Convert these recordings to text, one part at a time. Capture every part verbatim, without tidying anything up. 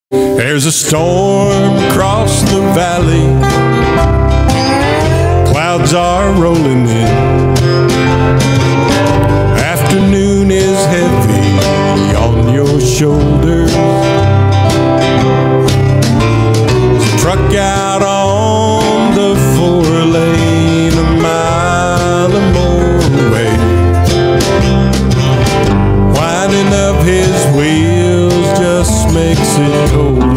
There's a storm across the valley, clouds are rolling in. Afternoon is heavy on your shoulders. There's a truck out on the four lane a mile or more away, winding up his wheels just makes it colder.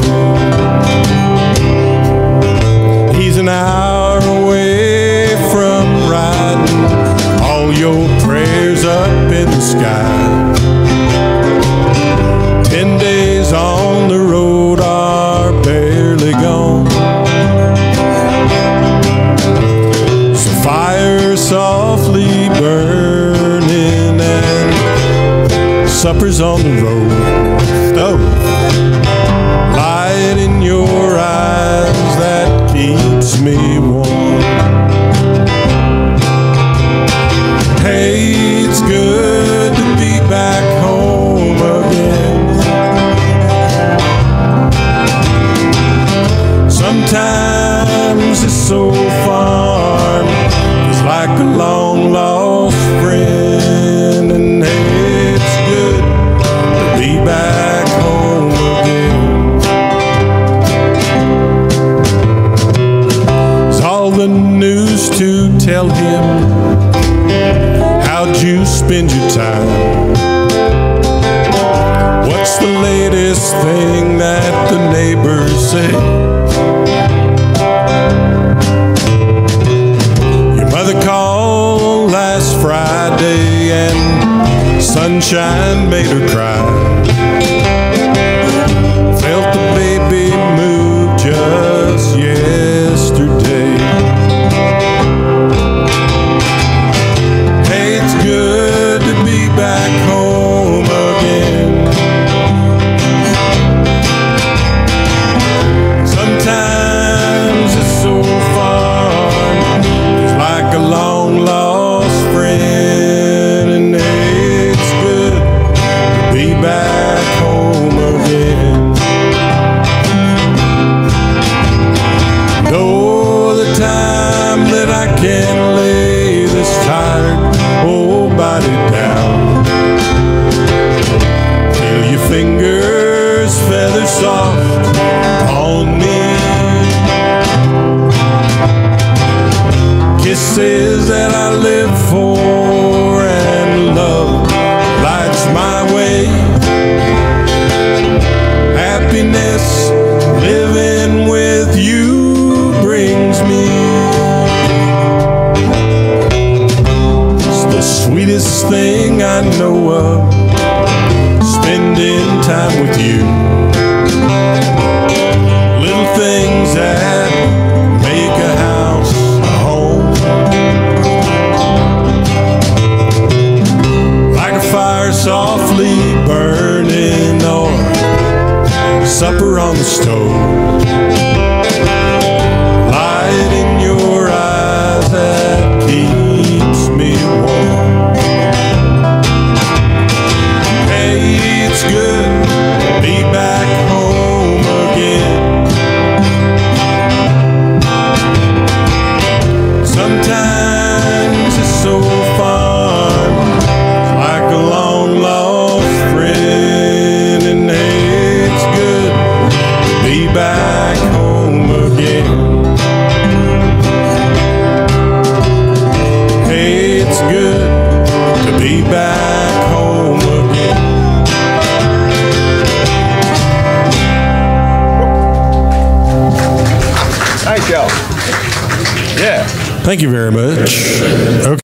He's an hour away from riding all your prayers up in the sky. Ten days on the road are barely gone. So fire softly burning and supper's on the road. Oh, light in your eyes that keeps me warm. Hey, it's good to be back home again. Sometimes it's so far, it's like a long lost friend. And hey, it's good to be back home again. It's all the news to tell him. How'd you spend your time? What's the latest thing that the neighbors say? Your mother called last Friday and sunshine made her cry. Felt the baby move just yesterday. Hey, it's good to be back home again. Sometimes it's so far, it's like a long lost friend. And hey, it's good to be back home again. Though the time that I can lay this tired old body down, feel your fingers feather soft on me. Kisses that I live for and love lights my way. Happiness living with you brings me. It's the sweetest thing I know of, spending time with you. Little things that make a house a home, like a fire softly burning or supper on the stove. Light in your eyes that keeps me warm. Hey, it's good to be back home again. Sometimes it's so far, it's like a long lost friend. And hey, it's good to be back home again. Hey, it's good to be back home again. Thank y'all. Yeah. Thank you very much. Okay.